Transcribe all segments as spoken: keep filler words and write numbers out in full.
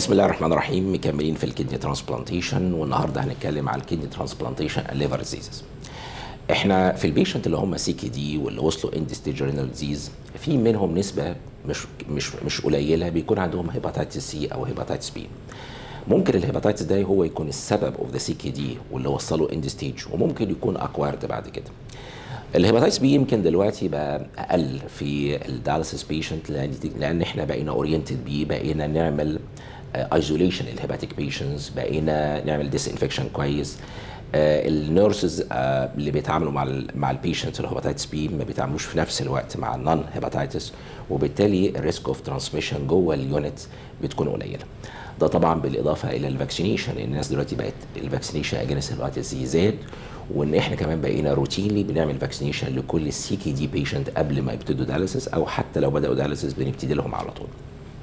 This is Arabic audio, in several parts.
بسم الله الرحمن الرحيم. مكملين في الكدني ترانسبلانتيشن، والنهارده هنتكلم على الكدني ترانسبلانتيشن الليفر ديزيز. احنا في البيشنت اللي هم سي كي دي واللي وصلوا اند ستيج رينال ديزيز، في منهم نسبه مش مش مش قليله بيكون عندهم هيباتيتس سي او هيباتيتس بي. ممكن الهيباتيتس ده هو يكون السبب اوف ذا سي كي دي واللي وصلوا اند ستيج، وممكن يكون اكوارد بعد كده. الهيباتيتس بي يمكن دلوقتي بقى اقل في الدياليسيس بيشنت، لان لان احنا بقينا اورينتد بيه، بقينا نعمل ايزوليشن الهيباتيك بيشنتس، بقينا نعمل ديس انفكشن كويس. النيرسز اللي بيتعاملوا مع ال مع البيشنت الهيباتيتس بي ما بيتعاملوش في نفس الوقت مع النون هيباتيتس، وبالتالي الريسك اوف ترانسميشن جوه اليونت بتكون قليله. ده طبعا بالاضافه الى الفاكسينيشن، الناس دلوقتي بقت الفاكسينيشن اجينست الهيباتيتس سي زاد، وان احنا كمان بقينا روتينلي بنعمل فاكسينيشن لكل السي كي دي بيشنت قبل ما يبتدوا دياليسيس، او حتى لو بداوا دياليسيس بنبتدي لهم على طول.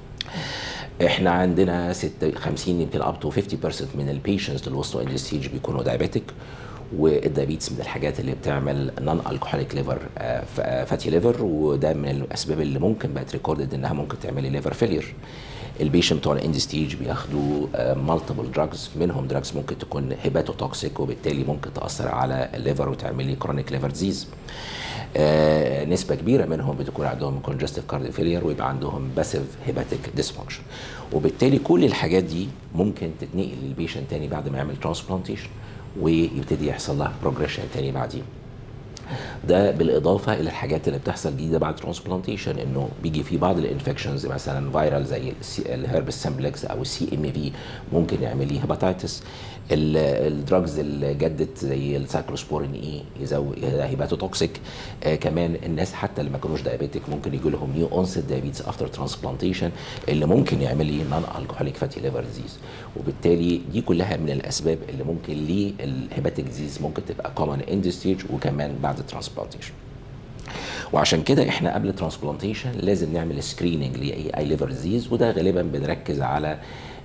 احنا عندنا خمسين يمكن اب تو خمسين بالمية من البيشنتس اللي وصلوا اند ستيج بيكونوا دايابيتك، والدايابيتس من الحاجات اللي بتعمل نون الكحوليك ليفر فاتي ليفر، وده من الاسباب اللي ممكن بقت ريكوردد انها ممكن تعمل ليفر فيلير. البيشنت بتوع الاند ستيج بياخدوا مالتيبل دراجز، منهم دراجز ممكن تكون هيباتوتوكسيك، وبالتالي ممكن تاثر على الليفر وتعمل لي كرونيك ليفر ديزيز. آه نسبه كبيره منهم بتكون عندهم كونجستيف كارديو فيلير، ويبقى عندهم باسيف هيباتيك ديسفانكشن، وبالتالي كل الحاجات دي ممكن تتنقل للبيشنت تاني بعد ما يعمل ترانسبلانتيشن، ويبتدي يحصل لها بروجريشن تاني بعدين. ده بالاضافه الى الحاجات اللي بتحصل جديده بعد ترانسبلانتيشن، انه بيجي في بعض الانفكشنز مثلا فيرال زي الهيربس سمبلكس او السي ام في ممكن يعمل لي هيباتيتس. الدراجز اللي جدت زي السايكلوسبورين اي يزود هيباتوتوكسيك. آه كمان الناس حتى اللي ما كانوش دايابيتك ممكن يجي لهم نيو اونست دايابيتس افتر ترانسبلانتيشن، اللي ممكن يعمل لي نون الكحوليك فاتي ليفر ديزيز. وبالتالي دي كلها من الاسباب اللي ممكن ليه الهيباتيك ديزيز ممكن تبقى كومن اند ستيج وكمان بعد الترانسبلانتيشن. وعشان كده احنا قبل الترانسبلانتيشن لازم نعمل سكريننج لاي ليفر ديزيز، وده غالبا بنركز على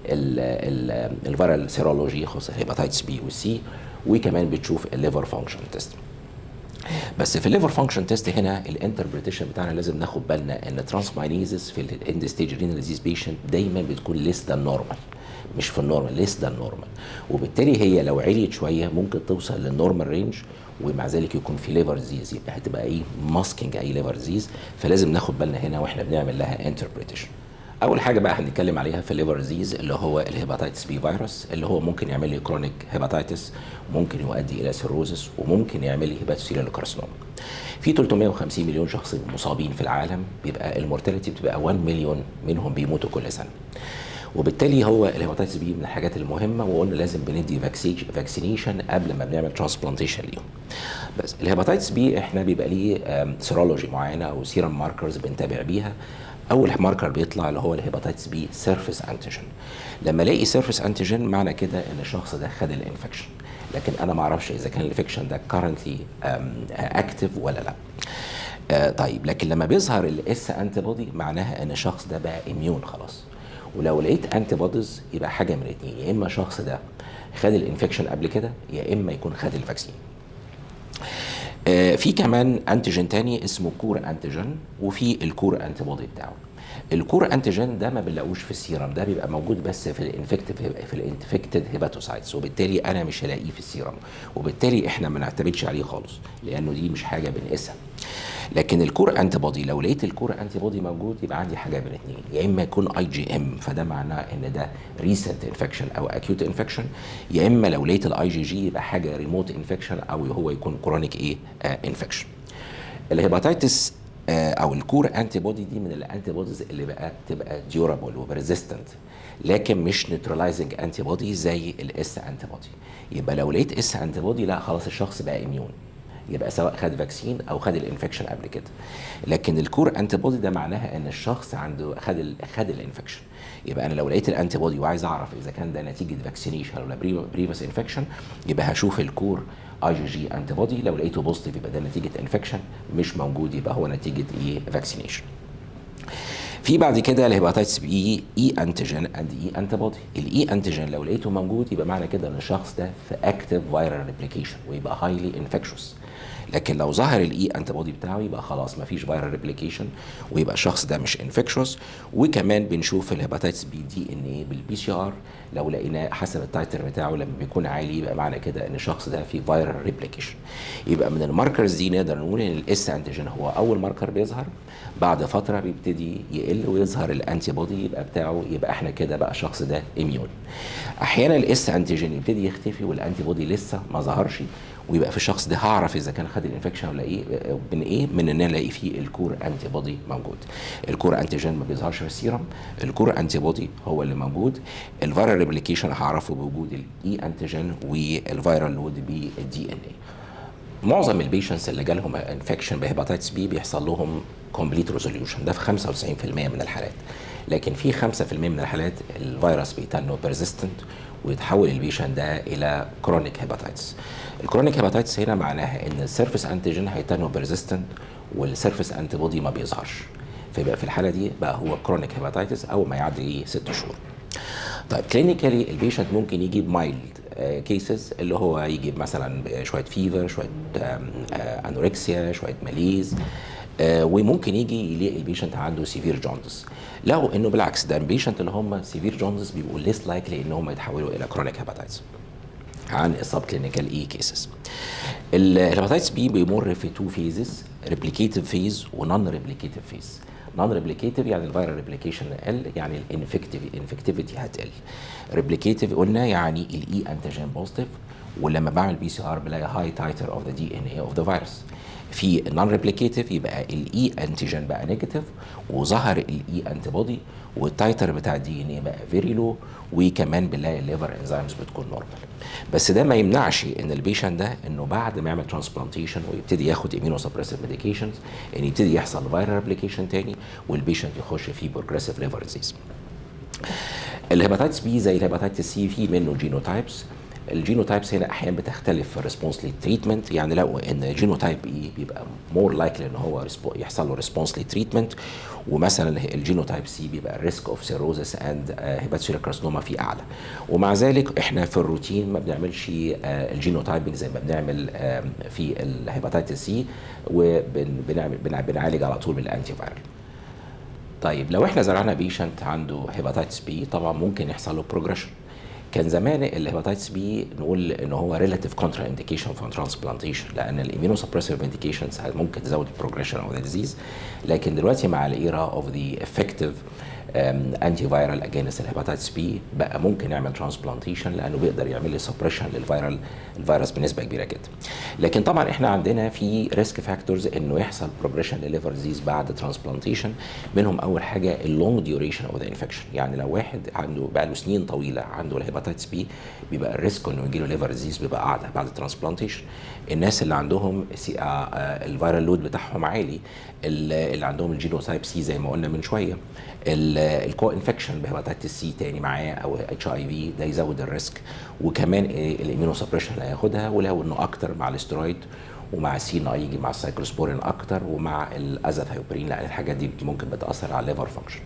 الفيرال سيرولوجي خاصه هيباتيتس بي والسي، وكمان بتشوف الليفر فانكشن تيست. بس في الليفر فانكشن تيست هنا الانتربريتيشن بتاعنا لازم ناخد بالنا ان ترانسماينيزز في الاند ستيج رينال ديزيز بيشنت دايما بتكون ليس ذان نورمال، مش في النورمال، ليس ذان نورمال، وبالتالي هي لو عليت شويه ممكن توصل للنورمال رينج، ومع ذلك يكون في ليفر ديزيز، يبقى هتبقى ايه ماسكينج اي ليفر ديزيز. فلازم ناخد بالنا هنا واحنا بنعمل لها انتربريتيشن. اول حاجه بقى هنتكلم عليها في الليفر ديزيز اللي هو الهيباتيتس بي فيروس، اللي هو ممكن يعمل لي كرونيك هيباتيتس، ممكن يؤدي الى سيروزس، وممكن يعمل لي هيباتوسيلولار كارسينوما. في ثلاثمائة وخمسين مليون شخص مصابين في العالم، بيبقى المورتاليتي بتبقى واحد مليون منهم بيموتوا كل سنه. وبالتالي هو الهيباتيتس بي من الحاجات المهمه، وقلنا لازم بندي فاكسينيشن قبل ما بنعمل ترانسبلانتيشن ليهم. بس الهيباتيتس بي احنا بيبقى ليه سيرولوجي معينه او سيرم ماركرز بنتابع بيها. اول ماركر بيطلع اللي هو الهيباتيتس بي سيرفيس انتيجين. لما الاقي سيرفيس انتيجين معنى كده ان الشخص ده خد الانفكشن، لكن انا ما اعرفش اذا كان الانفكشن ده كارنتلي اكتف ولا لا. آه طيب لكن لما بيظهر الاس انتي بودي معناها ان الشخص ده بقى اميون خلاص. ولو لقيت انتي بوديز يبقى حاجه من الاثنين، يا اما الشخص ده خد الانفكشن قبل كده، يا اما يكون خد الفاكسين. آه في كمان انتيجين تاني اسمه كور انتيجين، وفي الكور انتي بودي بتاعه. الكور انتيجين ده ما بنلاقوش في السيرم، ده بيبقى موجود بس في الانفكتيف في الانفكتد هيباتوسايتس، وبالتالي انا مش هلاقيه في السيرم، وبالتالي احنا ما نعتمدش عليه خالص لانه دي مش حاجه بنقيسها. لكن الكور انتي بودي لو لقيت الكور انتي بودي موجود يبقى عندي حاجه من الاثنين، يا اما يكون اي جي ام، فده معناه ان ده ريسنت انفكشن او اكيوت انفكشن، يا اما لو لقيت الاي جي جي يبقى حاجه ريموت انفكشن، او هو يكون كرونيك ايه انفكشن. الهيباتيتس او الكور انتي بودي دي من الانتي بوديز اللي بقى تبقى ديورابل وبريزيستنت، لكن مش نيوترلايزنج انتي بودي زي الاس انتي بودي. يبقى لو لقيت اس انتي بودي لا خلاص الشخص بقى اميون، يبقى سواء خد فاكسين او خد الانفكشن قبل كده. لكن الكور انتي بودي ده معناها ان الشخص عنده خد ال خد الانفكشن. يبقى انا لو لقيت الانتي بودي وعايز اعرف اذا كان ده نتيجه فاكسينيشن ولا بريفيس انفكشن، يبقى هشوف الكور اي جي جي انتي بودي، لو لقيته بوزيتيف يبقى ده نتيجه انفكشن، مش موجود يبقى هو نتيجه ايه فاكسينيشن. في بعد كده الهيباتيتس بي اي انتيجين اند اي انتي بودي. الاي انتيجين لو لقيته موجود يبقى معنى كده ان الشخص ده في اكتيف فايرال ريبليكيشن، ويبقى هايلي انفكشوس. لكن لو ظهر الاي انتي بودي بتاعه يبقى خلاص ما فيش فيرال ريبليكيشن، ويبقى الشخص ده مش انفكشوس. وكمان بنشوف الهيباتيتس بي دي ان ايه بالبي سي ار، لو لقيناه حسب التايتر بتاعه لما بيكون عالي يبقى معنى كده ان الشخص ده فيه فيرال ريبليكيشن. يبقى من الماركرز دي نقدر نقول ان الاس انتيجين هو اول ماركر بيظهر، بعد فتره بيبتدي يقل ويظهر الانتي بودي يبقى بتاعه، يبقى احنا كده بقى الشخص ده اميون. احيانا الاس انتيجين يبتدي يختفي والانتي بودي لسه ما ظهرش، ويبقى في الشخص ده هعرف اذا كان خد الانفكشن ولا ايه من ايه، من ان انا الاقي فيه الكور انتي بودي موجود. الكور انتيجين ما بيظهرش في السيرم، الكور انتي بودي هو اللي موجود. الفيرال ريبليكيشن هعرفه بوجود الاي انتيجين والفيرال لود بالدي ان اي. معظم البيشنتس اللي جالهم انفكشن بهيباتيتس بي بيحصل لهم كومبليت ريزوليوشن، ده في خمسة وتسعين في المية من الحالات. لكن في خمسة في المية من الحالات الفيروس بيتنه بيرزيستنت ويتحول البيشنت ده الى كرونيك هيباتيتس. الكرونيك هيباتيتس هنا معناها ان السيرفيس انتيجين هيتنه بيرزيستنت والسيرفيس انتي بودي ما بيظهرش، فيبقى في الحاله دي بقى هو كرونيك هيباتيتس اول ما يعدي ست شهور. طيب كلينيكالي البيشنت ممكن يجيب مايلد كيسز، اللي هو يجيب مثلا شويه فيفر، شويه انوركسيا، شويه ماليز، وممكن يجي يلاقي البيشنت عنده سيفير جوندس. لو انه بالعكس ده البيشنت اللي هم سيفير جوندس بيبقوا ليس لايكلي ان هم يتحولوا الى كرونيك هيباتيتس عن السب كلينيكال اي كيسز. الهيباتيتس بي بيمر في تو فيزز، ريبليكيتيف فيز ونون ريبليكيتيف فيز. نون ريبليكيتيف يعني الفيرال ريبليكيشن قل، يعني الانفكتيفيتي هتقل. ريبليكيتيف قلنا يعني الاي انتيجين بوزيتيف، ولما بعمل بي سي ار بلاقي هاي تايتر اوف ذا دي ان اي اوف ذا فيروس. في نون ريبليكيتيف يبقى الاي انتيجين بقى نيجاتيف وظهر الاي انتي بودي والتايتر بتاع الدي ان اي بقى فيري لو، وكمان بنلاقي الليفر انزيمز بتكون نورمال. بس ده ما يمنعش ان البيشنت ده انه بعد ما يعمل ترانسبلانتيشن ويبتدي ياخد امينو سبريسيف ميديكيشنز ان يبتدي يحصل فيرال ريبليكيشن تاني والبيشنت يخش في بروجريسيف ليفر ديزيز. الهيباتيتس بي زي الهيباتيتس سي في منه جينوتايبس. الجينوتايبس هنا احيانا بتختلف في الريسبونس للتريتمنت، يعني لو ان جينوتايب اي بيبقى مور لايكلي ان هو يحصل له ريسبونس للتريتمنت، ومثلا الجينوتايب سي بيبقى الريسك اوف سيروزس اند هيباتوسيلر كارسينوما فيه اعلى. ومع ذلك احنا في الروتين ما بنعملش الجينوتايبنج زي ما بنعمل في الهيباتيتس سي، وبنعالج على طول بالانتي فايرال. طيب لو احنا زرعنا بيشنت عنده هيباتيتس بي طبعا ممكن يحصل له بروجريشن. كان زمان الهيباتيتس بي نقول ان هو ريلاتيف كونترا انديكيشن فور ترانسبلانتيشن، لان الامينو سبريسيف ميديكيشنز ممكن تزود البروجريشن اوف ذا ديزيز. لكن دلوقتي مع الايرا اوف ذا افكتيف انتي فايرال اجينست الهيباتيتس بي بقى ممكن يعمل ترانسبلانتيشن، لانه بيقدر يعمل لي سبريشن للفيرال الفيروس بنسبه كبيره جدا. لكن طبعا احنا عندنا في ريسك فاكتورز انه يحصل بروجريشن لليفر ديزيز بعد ترانسبلانتيشن. منهم اول حاجه اللونج ديوريشن اوف ذا انفكشن، يعني لو واحد عنده بقى له سنين طويله عنده الهيباتيتس بي بيبقى الريسك انه يجي له ليفر ديزيز بيبقى اعلى بعد الترانسبلانتيشن. الناس اللي عندهم الفيرال لود بتاعهم عالي، اللي عندهم الجينوتايب سي زي ما قلنا من شويه، الكو انفكشن بهيباتيتس سي تاني معاه او اتش اي في ده يزود الريسك. وكمان الامينو سبريشن اللي هياخدها، ولو انه اكتر مع الاسترويد ومع السي ان اي يجي مع السايكلوسبورين اكتر ومع الازاثايوبرين، لان الحاجات دي ممكن بتاثر على الليفر فانكشن.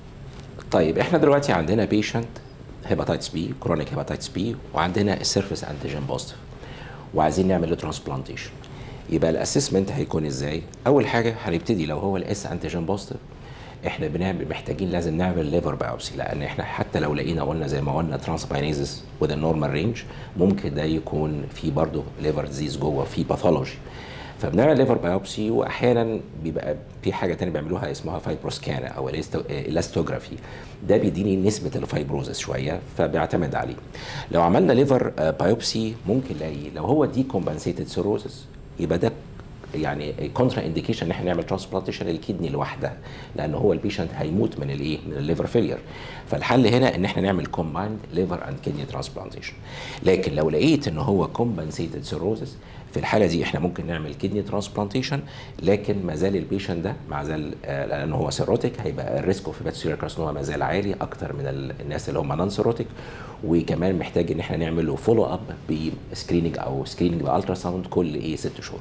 طيب احنا دلوقتي عندنا بيشنت هيباتيتس بي كرونيك هيباتيتس بي وعندنا السيرفيس انتيجين بوزيتيف وعايزين نعمل له ترانسبلانتيشن. يبقى الاسسمنت هيكون ازاي؟ اول حاجه هنبتدي لو هو الاس انتيجين بوزيتيف احنا بنعمل محتاجين لازم نعمل ليفر بايوبسي، لان احنا حتى لو لقينا قلنا زي ما قلنا ترانسباينيزس وذ النورمال رينج ممكن ده يكون في برضه ليفر ديزيز جوه في باثولوجي. فبنعمل ليفر بايوبسي، واحيانا بيبقى في حاجه ثانيه بيعملوها اسمها فايبروسكان او الاستوجرافي، ده بيديني نسبه الفايبروزس شويه فبيعتمد عليه. لو عملنا ليفر بايوبسي ممكن نلاقي لو هو دي كومبنسيتد سيروزس يبقى ده يعني كونترا انديكيشن ان احنا نعمل ترانسبلانتيشن للكدني لوحدها، لان هو البيشنت هيموت من الايه؟ من الليفر فيلير. فالحل هنا ان احنا نعمل كومبايند ليفر اند كدني ترانسبلانتيشن. لكن لو لقيت ان هو كومبنسيتد سيروزس في الحاله دي احنا ممكن نعمل كدني ترانسبلانتيشن، لكن ما زال البيشنت ده مع زال آه لان هو سيروتيك هيبقى الريسك اوف هيباتوسيلر كارسينوما ما زال عالي اكتر من الناس اللي هم نون سيروتيك. وكمان محتاج ان احنا نعمل له فولو اب بسكريننج او سكريننج بالترا ساوند كل ايه ست شهور.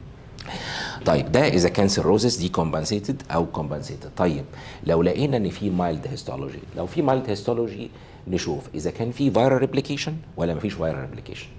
طيب ده اذا كان سيروزس دي كومبنسيتد او كومبنسيتد. طيب لو لقينا ان في مايلد هيستولوجي، لو في مايلد هيستولوجي نشوف اذا كان في فيرال ريبليكيشن ولا ما فيش فيرال ريبليكيشن.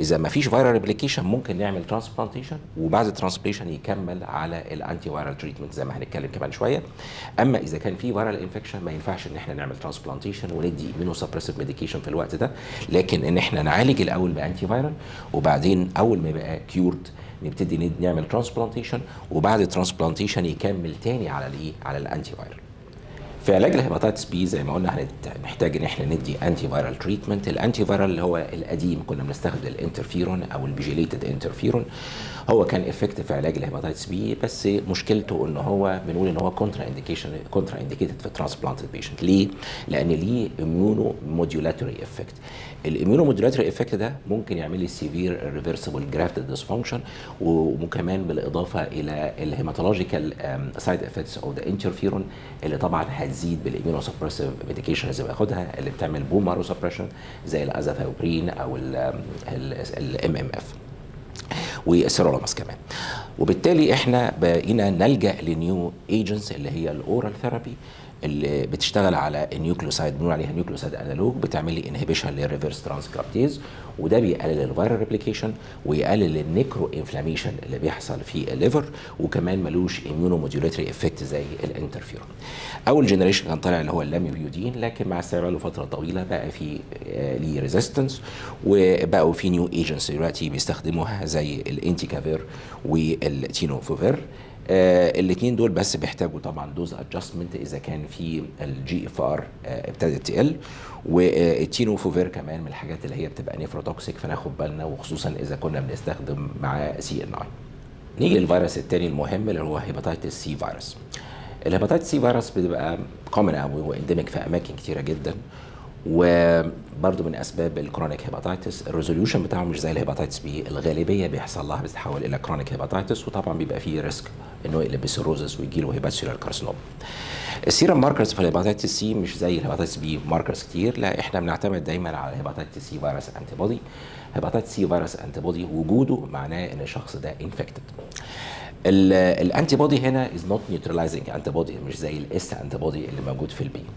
اذا ما فيش فيرال ريبليكيشن ممكن نعمل ترانسبلانتيشن، وبعد الترانسبلانتيشن يكمل على الانتي فيرال تريتمنت زي ما هنتكلم كمان شويه. اما اذا كان في فيرال انفكشن ما ينفعش ان احنا نعمل ترانسبلانتيشن وندي ايمينو سبريسيف ميديكيشن في الوقت ده، لكن ان احنا نعالج الاول بانتي فيرال، وبعدين اول ما يبقى كيورد نبتدي نعمل ترانسبلانتيشن، وبعد الترانسبلانتيشن يكمل تاني على الايه، على الانتي فيرال. في علاج الهيباتيتس بي زي ما قلنا هنحتاج ان احنا ندي انتي فيرال تريتمنت. الانتي فيرال اللي هو القديم كنا بنستخدم الانترفيرون او البيجيليتد انترفيرون، هو كان افكتيف في علاج الهيباتيتس بي، بس مشكلته ان هو بنقول ان هو كونترا انديكيشن كونترا انديكيتد في ترانسبلانتد بيشنت. ليه؟ لان ليه اميونو موديولاتوري افكت. الاميونو موديولاتوري افكت ده ممكن يعمل لي سيفير ريفرسبل جرافتد ديسفانكشن، وكمان بالاضافه الى الهيماتولوجيكال سايد افكتس او ذا انترفيرون اللي طبعا هتزيد بالاميونو سبريسيف ميديكيشن اللي باخدها اللي بتعمل بوم مارو سبريشن زي الازاثيوبرين او الام ام اف والسيرولوماس كمان. وبالتالي احنا بقينا نلجا لنيو ايجنتس اللي هي الاورال ثيرابي اللي بتشتغل على النيوكليوسايد، بنقول عليها نيوكليوسايد انالوج، بتعمل لي انهبيشن للريفرس ترانسكريبتيز، وده بيقلل الفيرال ريبليكيشن ويقلل النيكرو انفلاميشن اللي بيحصل في الليفر، وكمان ملوش اميونو موديولاتري افكت زي الانترفيرون. اول جنريشن كان طالع اللي هو اللاميبيودين، لكن مع استعماله فتره طويله بقى في ليه ريزيستنس، وبقوا في نيو ايجنتس دلوقتي بيستخدموها زي الانتيكافير والتينوفوفير. آه الاثنين دول بس بيحتاجوا طبعا دوز ادجستمنت اذا كان في الجي اف ار آه ابتدت تقل، والتينوفوفير كمان من الحاجات اللي هي بتبقى نيفروتوكسيك فناخد بالنا، وخصوصا اذا كنا بنستخدم مع سي ان اي. نيجي للفيروس الثاني المهم اللي هو هيباتيتس سي فيروس. الهيباتيتس سي فيروس بتبقى كومن قوي وانديميك في اماكن كتيره جدا، وبرضه من اسباب الكرونيك هيباتيتس الريزوليوشن بتاعه مش زي الهيباتيتس بي، الغالبيه بيحصل لها بتتحول الى كرونيك هيباتيتس، وطبعا بيبقى فيه ريسك انه يقلب بسيروزس ويجي له هيباتسيولار كارسينوما. السيرم ماركرز في الهيباتيتس سي مش زي الهيباتيتس بي ماركرز كتير، لا احنا بنعتمد دايما على الهيباتيتس سي فيروس انتي بودي. هيباتيتس سي فيروس انتي بودي وجوده معناه ان الشخص ده انفكتد. الانتي بودي هنا از نوت نيوترلايزنج انتي بودي، مش زي الاس انتي بودي اللي موجود في البي.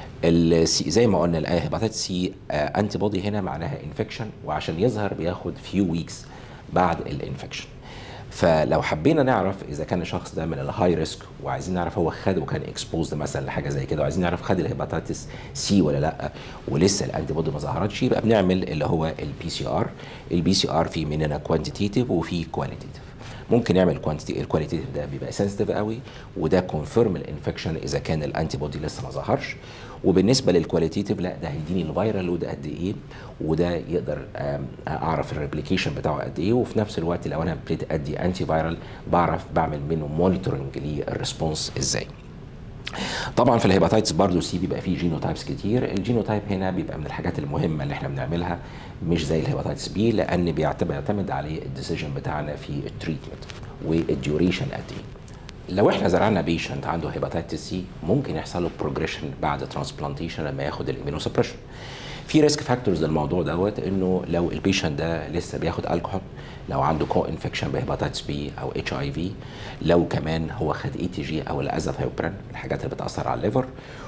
زي ما قلنا الهيباتيتس سي انتي بودي هنا معناها انفكشن، وعشان يظهر بياخد فيو ويكس بعد الانفكشن. فلو حبينا نعرف اذا كان الشخص ده من الهاي ريسك وعايزين نعرف هو خد وكان اكسبوزد مثلا لحاجه زي كده، وعايزين نعرف خد الهيباتيتس سي ولا لا ولسه الانتي بودي ما ظهرتش، يبقى بنعمل اللي هو البي سي ار. البي سي ار في مننا كوانتيتيف وفي كواليتيف. ممكن نعمل كوانتيتي، الكواليتيف ده بيبقى سنسيتيف قوي وده كونفيرم الانفكشن اذا كان الانتي بودي لسه ما ظهرش، وبالنسبه للكواليتيف لا ده هيديني الفيرال لود قد ايه، وده يقدر اعرف الريبليكيشن بتاعه قد ايه، وفي نفس الوقت لو انا ابتديت ادي انتي فيرال بعرف بعمل منه مونيتورنج للريسبونس ازاي. طبعا في الهيباتيتس برضه سي بيبقى فيه جينوتايبس كتير. الجينوتايب هنا بيبقى من الحاجات المهمه اللي احنا بنعملها، مش زي الهيباتيتس بي، لان بيعتمد عليه الديسيجن بتاعنا في التريتمنت والديوريشن قد ايه. لو احنا زرعنا بيشنت عنده هيباتيتس سي ممكن يحصل له بروجريشن بعد ترانسبلانتيشن لما ياخد الامينو سبريشن. في ريسك فاكتورز للموضوع دوت، انه لو البيشنت ده لسه بياخد الكحول، لو عنده كو انفكشن بهيباتيتس بي او اتش اي في، لو كمان هو خد اي تي جي او الازاثيوبرين الحاجات اللي بتاثر على الليفر.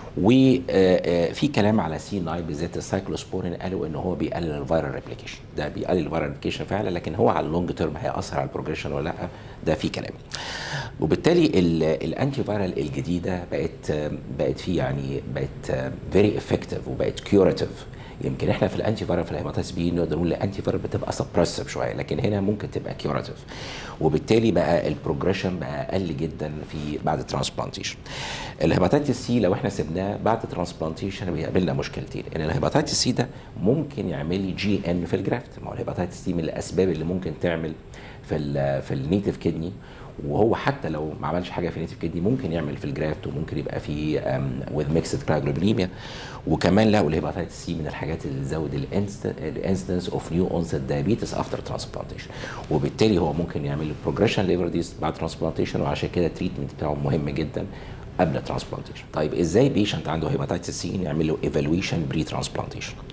وفي كلام على سي تسعة بالذات السايكلوسبورين قالوا ان هو بيقلل الفيرال ريبليكيشن، ده بيقلل الفيرال ريبليكيشن فعلا، لكن هو على اللونج تيرم هياثر على البروجريشن ولا لا، ده في كلام. وبالتالي الانتي فيرال الجديده بقت بقت في يعني بقت فيري افكتيف وبقت كيوراتيف. يمكن احنا في الانتي فيرال في الهيباتيتس بي نقدر نقول الانتي فيرال بتبقى سبريسيف شويه، لكن هنا ممكن تبقى كيوراتيف، وبالتالي بقى البروجريشن بقى اقل جدا في بعد ترانسبلانتيشن. الهيباتيتس سي لو احنا سيبناه بعد ترانسبلانتيشن بيقابلنا مشكلتين، ان الهيباتيتس سي ده ممكن يعمل لي جي ان في الجرافت. ما هو الهيباتيتس سي من الاسباب اللي ممكن تعمل في ال في النيتيف كدني، وهو حتى لو ما عملش حاجه في نيتيف كدني ممكن يعمل في الجرافت، وممكن يبقى في وذ ميكسد كرايوجلوبوليميا. وكمان لقوا الهيباتيتس سي من الحاجات اللي تزود الانستنس اوف نيو اونست دايابيتس افتر ترانسبلانتيشن، وبالتالي هو ممكن يعمل بروجريشن ليفر ديز بعد ترانسبلانتيشن، وعشان كده التريتمنت بتاعه مهم جدا قبل ترانسبلانتيشن. طيب ازاي بيشنت عنده هيباتيتس سي نعمل له ايفالويشن بري ترانسبلانتيشن؟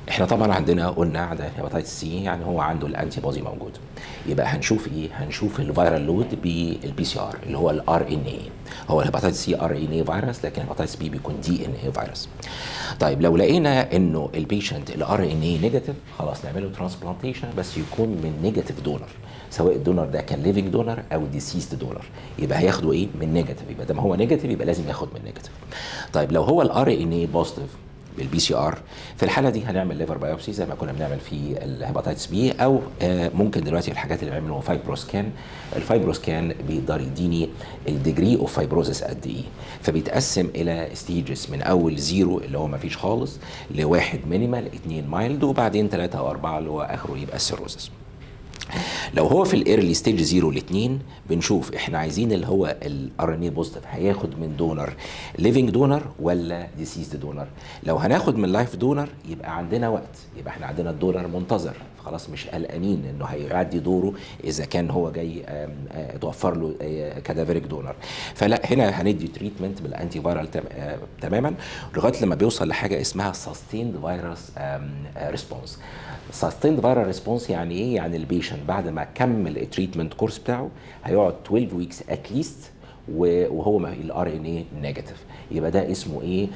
احنا طبعا عندنا قلنا عندنا هيباتيتس سي يعني هو عنده الانتي بودي موجود، يبقى هنشوف ايه؟ هنشوف الفيرال لود بالبي سي ار اللي هو الار ان اي. هو الهيباتيتس سي ار ان اي فيروس، لكن الهيباتيتس بي بيكون دي ان اي فيروس. طيب لو لقينا انه البيشنت الار ان اي نيجاتيف، خلاص نعمله ترانسبلانتيشن بس يكون من نيجاتيف دونر، سواء الدونر ده كان ليفنج دونر او ديسيست دونر، يبقى هياخده ايه؟ من نيجاتيف. يبقى ده هو نيجاتيف يبقى لازم ياخد من نيجاتيف. طيب لو هو الار ان اي بوزيتيف بالبي سي ار، في الحاله دي هنعمل ليفر بايوبسي زي ما كنا بنعمل في الهيباتيتس بي، او آه ممكن دلوقتي الحاجات اللي بيعملوا فايبروسكان. الفايبروسكان بيقدر يديني الديجري اوف فايبروزس قد ايه، فبيتقسم الى ستيجز من اول زيرو اللي هو ما فيش خالص، لواحد مينيمال، اثنين مايلد، وبعدين ثلاثه او اربعه اللي هو اخره يبقى السيروزس. لو هو في الايرلي ستيج زيرو ل اتنين، بنشوف احنا عايزين اللي هو الار ان اي بوزيتيف هياخد من دونر ليفنج دونر ولا ديسيزد دونر. لو هناخد من لايف دونر يبقى عندنا وقت، يبقى احنا عندنا الدونر منتظر، خلاص مش قلقانين انه هيعدي دوره اذا كان هو جاي توفر له كادافيريك دونر. فلا، هنا هندي تريتمنت بالانتي فايرال تماما لغايه لما بيوصل لحاجه اسمها سستيند فيروس ريسبونس. سستيند فايرال ريسبونس يعني ايه؟ يعني البيشنت بعد ما كمل التريتمنت كورس بتاعه هيقعد اتناشر ويكس اتليست وهو الار ان اي نيجاتيف، يبقى ده اسمه ايه؟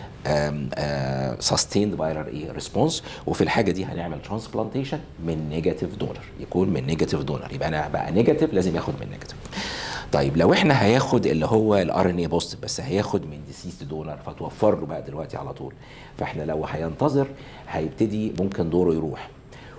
سستيند فايرال ايه ريسبونس. وفي الحاجه دي هنعمل ترانسبلانتيشن من نيجاتيف دونر، يكون من نيجاتيف دونر، يبقى انا بقى نيجاتيف لازم ياخد من نيجاتيف. طيب لو احنا هياخد اللي هو الار ان اي بوزيتيف بس هياخد من ديسيست دونر، فتوفر له بقى دلوقتي على طول. فاحنا لو هينتظر هيبتدي ممكن دوره يروح،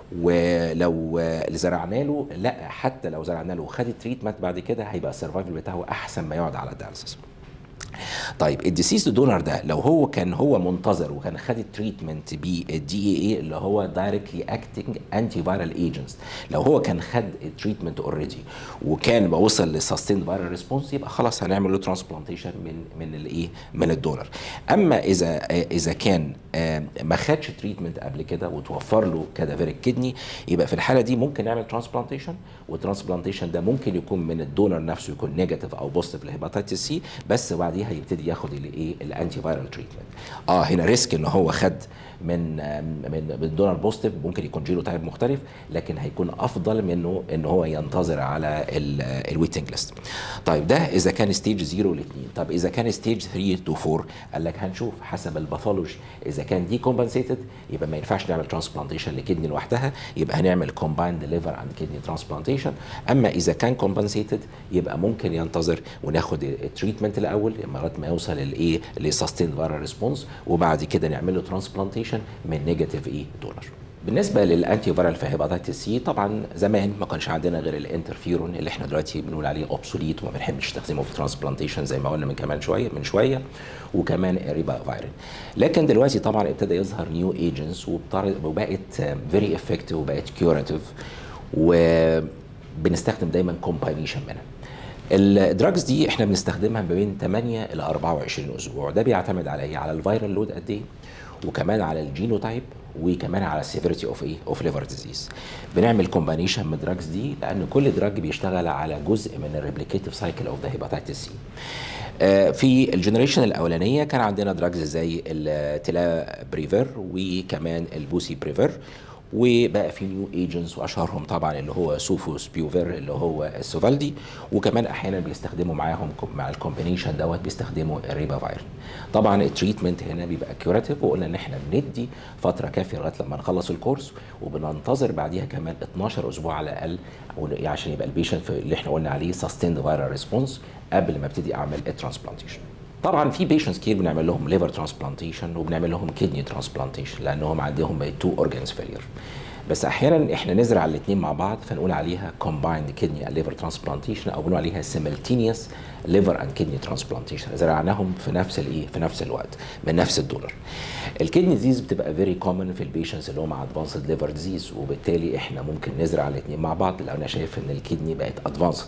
ولو زرعنا له، لا حتى لو زرعنا له وخد التريتمنت بعد كده هيبقى السرفايفل بتاعه احسن ما يقعد على الدياليسيس. طيب الديسيز دونر ده لو هو كان هو منتظر وكان خد التريتمنت بالدي اي اي اللي هو دايركتلي اكتنج انتي فايرال ايجنتس، لو هو كان خد التريتمنت اوريدي وكان بوصل للسستيند فايرال ريسبونس، يبقى خلاص هنعمل له ترانسبلانتيشن من من الايه؟ من الدونر. اما اذا اذا كان ما خدش تريتمنت قبل كده وتوفر له كادافيريك كدني، يبقى في الحاله دي ممكن نعمل ترانسبلانتيشن، والترانسبلانتيشن ده ممكن يكون من الدونر نفسه يكون نيجاتيف او بوزيتيف لهيباتيتس سي، بس بعديها هيبتدي ياخد الايه؟ الانتي فايرال تريتمنت. اه هنا ريسك ان هو خد من من من دونر بوزيتيف، ممكن يكون جينو تايب مختلف، لكن هيكون افضل منه ان هو ينتظر على الويتنج ليست. طيب ده اذا كان ستيج صفر ل اتنين. طب اذا كان ستيج تلاتة تو اربعة، قال لك هنشوف حسب الباثولوجي، اذا كان دي كومبنسيتد يبقى ما ينفعش نعمل ترانسبلانتيشن لكدني لوحدها، يبقى هنعمل كومبايند ليفر اند كدني ترانسبلانتيشن. اما اذا كان كومبنسيتد يبقى ممكن ينتظر وناخد التريتمنت الاول لغايه ما يوصل للايه؟ لسستين فايرال ريسبونس، وبعد كده نعمل له ترانسبلانتيشن من نيجاتيف ايه؟ دونر. بالنسبه للانتي فايرال في هيباتيتس سي، طبعا زمان ما كانش عندنا غير الانترفيرون اللي احنا دلوقتي بنقول عليه اوبسوليت وما بنحبش نستخدمه في ترانسبلانتيشن زي ما قلنا من كمان شويه من شويه، وكمان ريبا فايرين. لكن دلوقتي طبعا ابتدى يظهر نيو ايجنتس وبقت فيري افكتيف وبقت كيوراتيف، وبنستخدم دايما كومباينيشن منها. الدراجز دي احنا بنستخدمها ما بين تمانية الى اربعة وعشرين اسبوع، ده بيعتمد على ايه؟ على الفيرال لود قد ايه، وكمان على الجينوتايب، وكمان على السيفيريتي اوف ايه؟ اوف ليفر ديزيز. بنعمل كومبانيشن من الدراجز دي لان كل دراج بيشتغل على جزء من الريبليكيتيف سايكل اوف ذا هيباتيتس سي. في الجنريشن الاولانيه كان عندنا دراجز زي التلا بريفير وكمان البوسي بريفير، وبقى في نيو ايجنتس واشهرهم طبعا اللي هو سوفوس بيوفير اللي هو السوفالدي، وكمان احيانا بيستخدموا معاهم مع الكومبينيشن دوت بيستخدموا الريبا فايرين. طبعا التريتمنت هنا بيبقى كيوراتيف، وقلنا ان احنا بندي فتره كافيه لغايه لما نخلص الكورس، وبننتظر بعديها كمان اتناشر اسبوع على الاقل عشان يبقى البيشنت اللي احنا قلنا عليه سستيند فايرال ريسبونس قبل ما ابتدي اعمل الترانسبلانتيشن. طبعا في بيشنتس كتير بنعمل لهم ليفر ترانسبلانتيشن وبنعمل لهم كدني ترانسبلانتيشن لانهم عندهم تو اورجانز فيلير، بس احيانا احنا نزرع الاثنين مع بعض فنقول عليها كومبايند كدني اند ليفر ترانسبلانتيشن، او بنقول عليها سيملتينيوس ليفر اند كدني ترانسبلانتيشن، زرعناهم في نفس الايه؟ في نفس الوقت من نفس الدونر. الكدني ديزيز بتبقى فيري كومن في البيشنتس اللي هم ادفانسد ليفر ديزيز، وبالتالي احنا ممكن نزرع الاثنين مع بعض لو انا شايف ان الكدني بقت ادفانسد.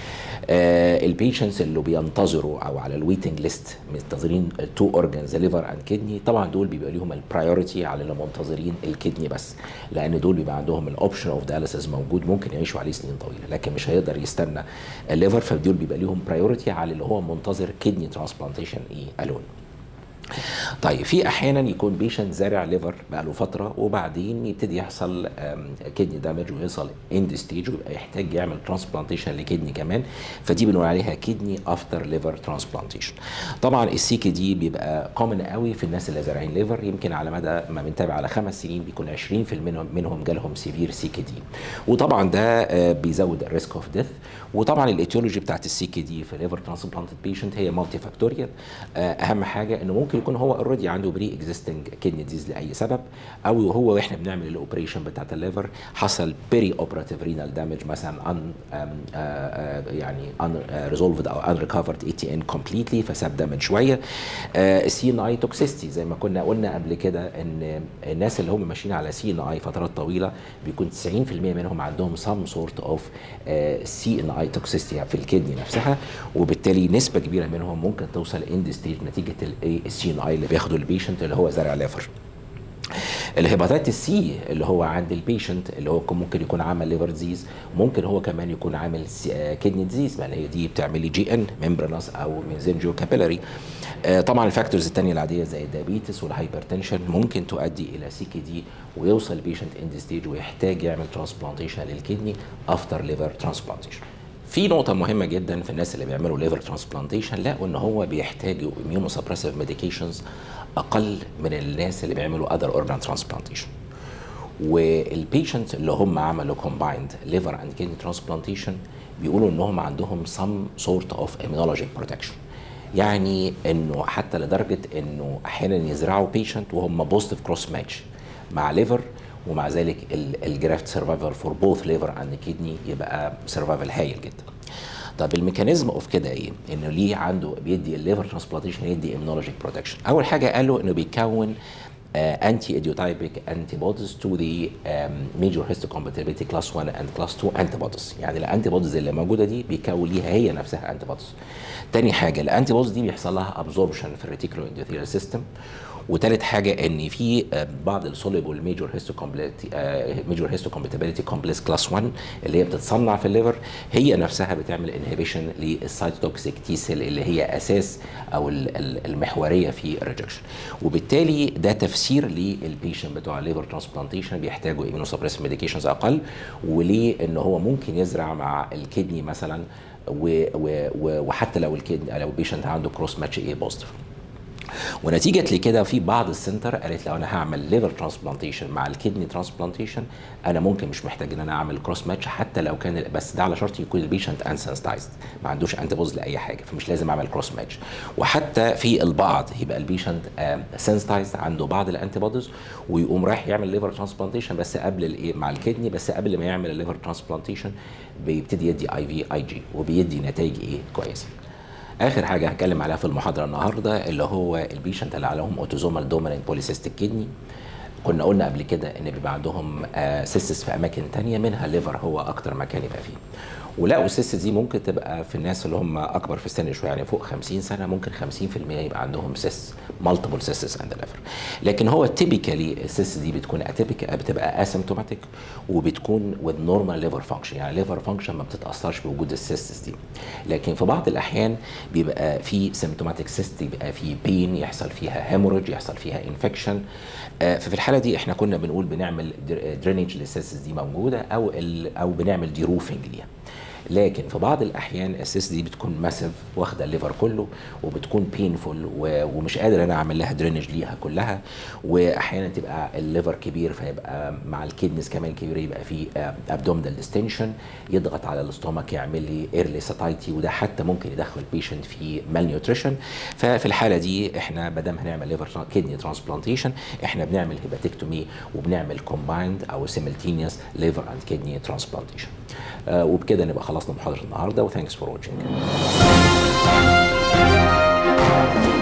آه البيشنتس اللي بينتظروا او على الويتنج ليست منتظرين تو اورجانز ليفر اند كدني، طبعا دول بيبقى لهم البرايورتي على اللي منتظرين الكدني بس، لان دول بيبقى عندهم الاوبشن اوف دياليسيس موجود، ممكن يعيشوا عليه سنين طويله لكن مش هيقدر يستنى الليفر، فدول بيبقى لهم برايورتي على اللي هو منتظر كدني ترانسبلانتيشن ايه؟ الون. طيب في احيانا يكون بيشنت زارع ليفر بقى له فتره وبعدين يبتدي يحصل كدني دامج ويوصل اند ستيج ويبقى يحتاج يعمل ترانسبلانتيشن لكدني كمان، فدي بنقول عليها كدني افتر ليفر ترانسبلانتيشن. طبعا السي كي دي بيبقى كومن قوي في الناس اللي زارعين ليفر، يمكن على مدى ما بنتابع على خمس سنين بيكون عشرين في المية منهم جالهم سيفير سي كي دي، وطبعا ده بيزود الريسك اوف ديث. وطبعا الايتيولوجي بتاعت السي كي دي في ليفر ترانسبلانتد بيشنت هي مالتي فاكتوريال. اهم حاجه انه ممكن يكون هو اوريدي عنده بري اكزيستنج كدني ديز لاي سبب، او هو واحنا بنعمل الاوبريشن بتاعت الليفر حصل بيري اوبراتيف رينال دامج مثلا ان يعني ان ريزولفد او ان ريكفرد اي تي ان كومبليتلي فساب دامج شويه. السي ان اي توكسيستي زي ما كنا قلنا قبل كده ان الناس اللي هم ماشيين على سي ان اي فترات طويله بيكون تسعين في المية منهم عندهم سم سورت اوف سي ان اي توكسيستي في الكدني نفسها، وبالتالي نسبه كبيره منهم ممكن توصل اند ستيج نتيجه السي ان اي اللي بياخده البيشنت اللي هو زارع ليفر. الهيباتيتس سي اللي هو عند البيشنت اللي هو ممكن يكون عامل ليفر ديزيز، ممكن هو كمان يكون عامل كدني ديزيز، ما هي دي بتعملي جي ان ممبرانس او ميزنجيو كابيلاري. طبعا الفاكتورز الثانيه العاديه زي الدايابيتس والهايبرتنشن ممكن تؤدي الى سي كي دي ويوصل البيشنت اند ستيج ويحتاج يعمل ترانسبلانتيشن للكدني افتر ليفر ترانسبلانتيشن. في نقطة مهمة جدا في الناس اللي بيعملوا ليفر ترانسبلانتيشن لقوا ان هو بيحتاجوا اميونو سبريسيف ميديكيشنز اقل من الناس اللي بيعملوا اذر اورجان ترانسبلانتيشن. والبيشنت اللي هم عملوا كومبايند ليفر اند كدني ترانسبلانتيشن بيقولوا انهم عندهم سم سورت اوف immunologic بروتكشن، يعني انه حتى لدرجة انه احيانا يزرعوا بيشنت وهم بوزيتيف كروس ماتش مع ليفر ومع ذلك الجرافت سرفايفر فور بوث ليفر اند كدني يبقى سرفايفل هايل جدا. طب الميكانيزم اوف كده ايه؟ انه ليه عنده بيدي الليفر ترانسبلانتيشن يدي immunologic بروتكشن؟ اول حاجه قالوا انه بيكون انتي ايديوتايبيك انتي بوديز تو ذا ميجور هيستوكومباتيبيليتي كلاس واحد اند كلاس اتنين انتي بوديز، يعني الانتي بوديز اللي موجوده دي بيكون ليها هي نفسها انتي بوديز. تاني حاجه الانتي بوديز دي بيحصل لها ابزوربشن في الريتيكولو اندوثيليال سيستم. وثالث حاجه ان في بعض السوليبل ميجور هيستوكومباتيبيليتي ميجور هيستوكومباتيبيليتي كومبلكس كلاس واحد اللي هي بتتصنع في الليفر، هي نفسها بتعمل انهبيشن للسايتوتوكسيك تي سيل اللي هي اساس او المحوريه في الريجكشن. وبالتالي ده تفسير للبيشنت بتوع الليفر ترانسبلانتيشن بيحتاجوا ايمونو سبريسيف ميديكيشنز اقل، وليه ان هو ممكن يزرع مع الكدني مثلا وحتى لو الكدني لو البيشنت عنده كروس ماتش ايه بوزيتيف. ونتيجه لكده في بعض السنتر قالت لو انا هعمل ليفر ترانسبلانتيشن مع الكدني ترانسبلانتيشن انا ممكن مش محتاج ان انا اعمل كروس ماتش حتى لو كان، بس ده على شرط يكون البيشنت انسنسيتايزد ما عندوش انتي بوز لاي حاجه، فمش لازم اعمل كروس ماتش. وحتى في البعض يبقى البيشنت سنسيتايزد عنده بعض الانتي بوديز ويقوم رايح يعمل ليفر ترانسبلانتيشن بس قبل الايه مع الكدني، بس قبل ما يعمل الليفر ترانسبلانتيشن بيبتدي يدي اي في اي جي وبيدي نتائج ايه كويسه. اخر حاجه هتكلم عليها في المحاضره النهارده اللي هو البيشنت اللي عليهم اوتوزومال دومينانت بوليسيستيك كدني. كنا قلنا قبل كده ان بيبقى عندهم سيستس في اماكن ثانيه منها الليفر هو اكتر مكان يبقى فيه، ولقوا السيستس دي ممكن تبقى في الناس اللي هم اكبر في السن شويه يعني فوق خمسين سنه ممكن خمسين في المية يبقى عندهم سيست مالتيبل سيستس اند ليفر. لكن هو تيبيكالي السيستس دي بتكون اتيبيك بتبقى اسيمتوماتيك وبتكون وذ نورمال ليفر فانكشن، يعني ليفر فانكشن ما بتتاثرش بوجود السيستس دي. لكن في بعض الاحيان بيبقى في سيمتوماتيك سيست يبقى في بين يحصل فيها هيموريج يحصل فيها انفكشن. ففي الحاله دي احنا كنا بنقول بنعمل درينج للسيستس دي موجوده او او بنعمل دي روفنج ليها. لكن في بعض الاحيان السيست دي بتكون ماسيف واخده الليفر كله وبتكون بينفول ومش قادر انا اعمل لها درينج ليها كلها، واحيانا تبقى الليفر كبير فيبقى مع الكدنس كمان كبير يبقى في ابدومينال ديستنشن يضغط على الاستومك يعمل لي ايرلي ساتايتي وده حتى ممكن يدخل البيشنت في مال نيوتريشن. ففي الحاله دي احنا ما دام هنعمل ليفر كدني ترانسبلانتيشن احنا بنعمل هيباتكتومي وبنعمل كومبايند او سيملتينيوس ليفر اند كدني ترانسبلانتيشن. آه وبكده نبقى خلصنا محاضرة النهارده وثانكس فور واتشنج.